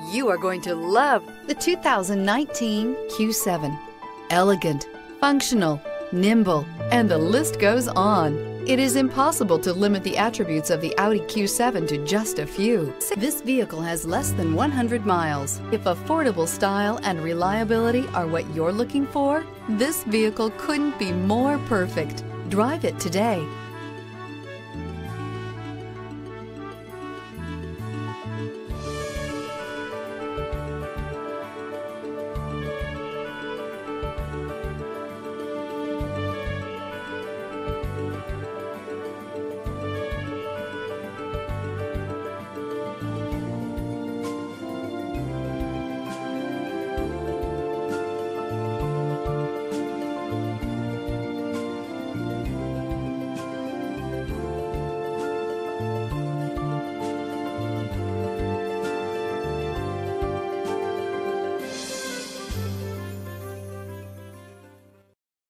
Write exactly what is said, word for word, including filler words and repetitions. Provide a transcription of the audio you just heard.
You are going to love the two thousand nineteen Q seven. Elegant, functional, nimble, and the list goes on. It is impossible to limit the attributes of the Audi Q seven to just a few. This vehicle has less than one hundred miles. If affordable style and reliability are what you're looking for, this vehicle couldn't be more perfect. Drive it today.